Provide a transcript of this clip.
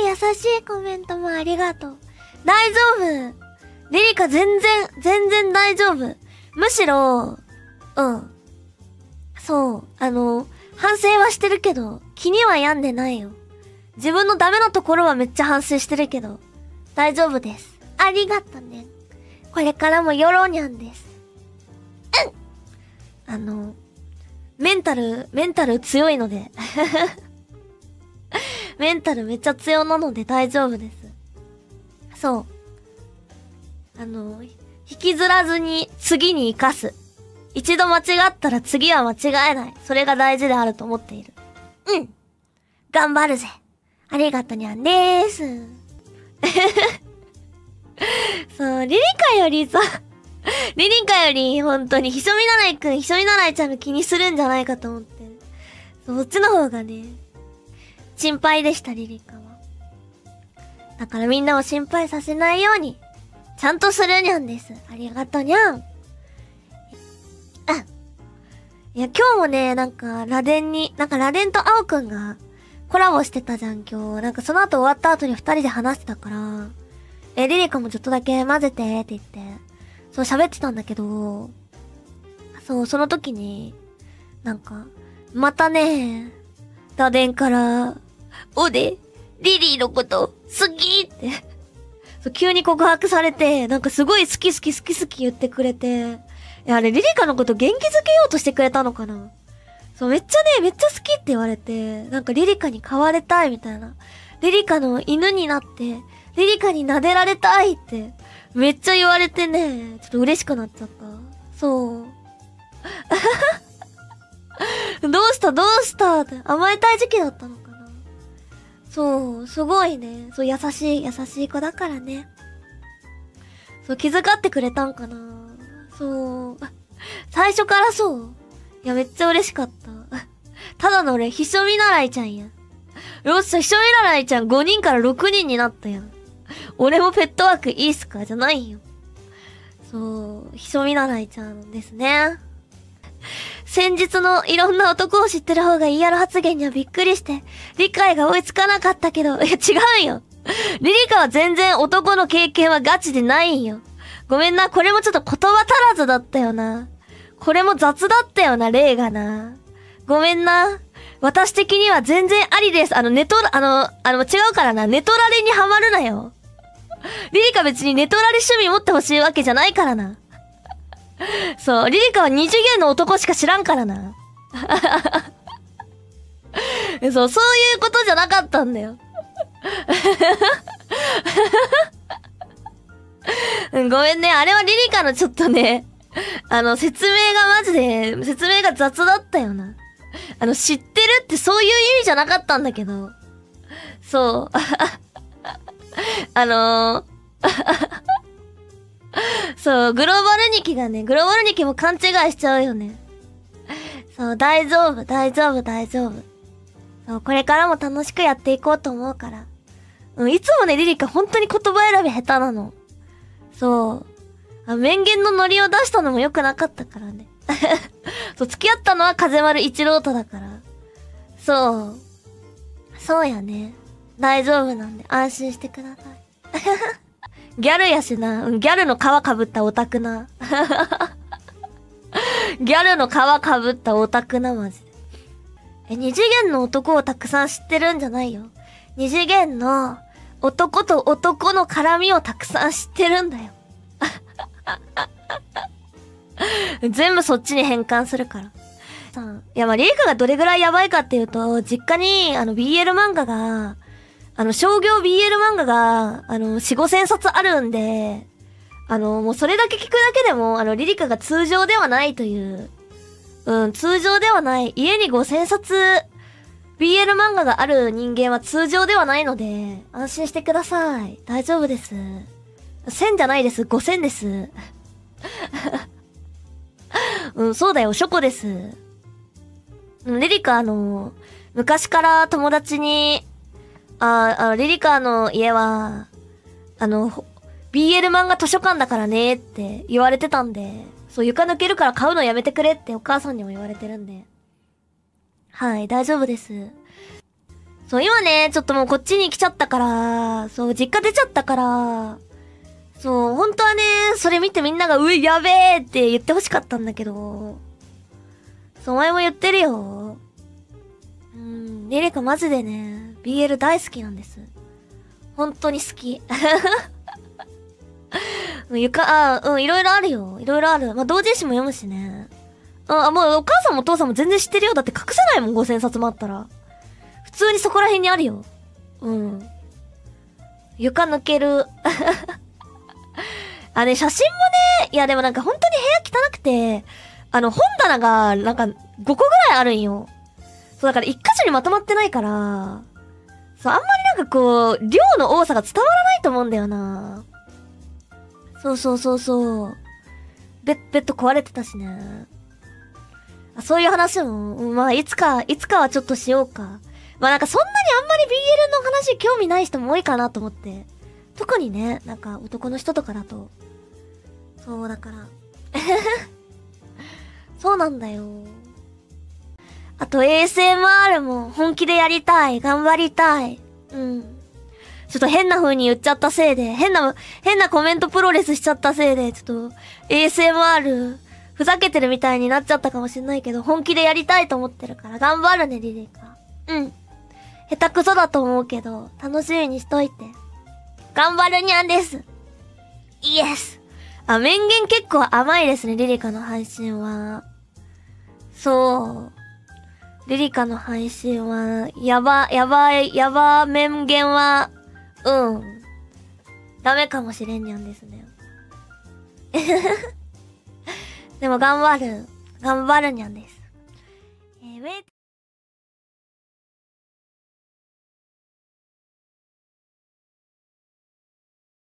優しいコメントもありがとう。大丈夫。リリカ全然大丈夫。むしろ、そう、反省はしてるけど、気には病んでないよ。自分のダメなところはめっちゃ反省してるけど、大丈夫です。ありがとね。これからもよろにゃんです。メンタル強いので。メンタルめっちゃ強なので大丈夫です。そう。引きずらずに次に活かす。一度間違ったら次は間違えない。それが大事であると思っている。頑張るぜ。ありがとにゃんでーす。そう、リリカより本当にひそみならいくん、ひそみならいちゃんが気にするんじゃないかと思って。そっちの方がね、心配でした、リリカは。だからみんなを心配させないように、ちゃんとするにゃんです。ありがとにゃん。いや、今日もね、ラデンと青くんがコラボしてたじゃん、今日。その後終わった後に二人で話してたから、リリカもちょっとだけ混ぜてって言って、そう喋ってたんだけど、そう、その時に、またね、ラデンから、リリーのこと、好きってそう、急に告白されて、すごい好き言ってくれて、いや、あれ、リリカのこと元気づけようとしてくれたのかな。そう、めっちゃ好きって言われて、リリカに飼われたいみたいな。リリカの犬になって、リリカに撫でられたいって、めっちゃ言われてね、ちょっと嬉しくなっちゃった。そう。どうしたって甘えたい時期だったのかな。そう、すごいね。そう、優しい子だからね。そう、気遣ってくれたんかな。そう。最初からそう。いや、めっちゃ嬉しかった。ただの俺、ひそみならいちゃんや。よっしゃ、ひそみならいちゃん5人から6人になったやん。俺もペットワークいいっすかじゃないよ。そう、ひそみならいちゃんですね。先日のいろんな男を知ってる方がいいやろ発言にはびっくりして、理解が追いつかなかったけど、いや違うよ。リリカは全然男の経験はガチでないんよ。ごめんな、これもちょっと言葉足らずだったよな。これも雑だったよな、例がな。ごめんな。私的には全然ありです。違うからな、ネトラレにハマるなよ。リリカ別にネトラレ趣味持ってほしいわけじゃないからな。そう、リリカは二次元の男しか知らんからな。そういうことじゃなかったんだよ。ごめんね、あれはリリカのちょっとね、説明が雑だったよな。知ってるってそういう意味じゃなかったんだけど。そう。そう、グローバルニキも勘違いしちゃうよね。そう、大丈夫。そう、これからも楽しくやっていこうと思うから。いつもね、リリカ本当に言葉選び下手なの。そう。面言のノリを出したのも良くなかったからね。そう、付き合ったのは風丸一郎とだから。そう。そうやね。大丈夫なんで安心してください。ギャルやしな。ギャルの皮かぶったオタクな。ギャルの皮かぶったオタクな、マジで。二次元の男をたくさん知ってるんじゃないよ。二次元の男と男の絡みをたくさん知ってるんだよ。全部そっちに変換するから。いや、リリカがどれぐらいやばいかっていうと、実家に、BL 漫画が、商業 BL 漫画が、4、5千冊あるんで、もうそれだけ聞くだけでも、リリカが通常ではないという、通常ではない。家に5000冊、BL 漫画がある人間は通常ではないので、安心してください。大丈夫です。1000じゃないです。5000です。そうだよ、ショコです。リリカ昔から友達に、リリカの家は、BL 漫画図書館だからねって言われてたんで、そう、床抜けるから買うのやめてくれってお母さんにも言われてるんで。はい、大丈夫です。 そう、今ね、ちょっともうこっちに来ちゃったから、そう、実家出ちゃったから、そう、本当はね、それ見てみんなが、やべえって言ってほしかったんだけど、そう、お前も言ってるよ。リリカマジでね、BL 大好きなんです。本当に好き。いろいろあるよ。いろいろある。まあ、同人誌も読むしね。もうお母さんもお父さんも全然知ってるよ。だって隠せないもん、5000冊もあったら。普通にそこら辺にあるよ。床抜ける。写真もね、いやでもなんか本当に部屋汚くて、本棚がなんか5個ぐらいあるんよ。そうだから一箇所にまとまってないから、そう、あんまりなんかこう、量の多さが伝わらないと思うんだよな。そう。ベッド壊れてたしね。そういう話も、まあいつかはちょっとしようか。まあなんかそんなにあんまり BL の話興味ない人も多いかなと思って。特にね、なんか男の人とかだと。そうだから。そうなんだよ。あと ASMR も本気でやりたい。頑張りたい。ちょっと変な風に言っちゃったせいで、変なコメントプロレスしちゃったせいで、ちょっと ASMR ふざけてるみたいになっちゃったかもしんないけど、本気でやりたいと思ってるから頑張るね、リリカ。下手くそだと思うけど、楽しみにしといて。頑張るにゃんです。イエス。面言結構甘いですね、リリカの配信は。そう。リリカの配信は、やば面言は、ダメかもしれんにゃんですね。でも頑張るにゃんです。ウェイト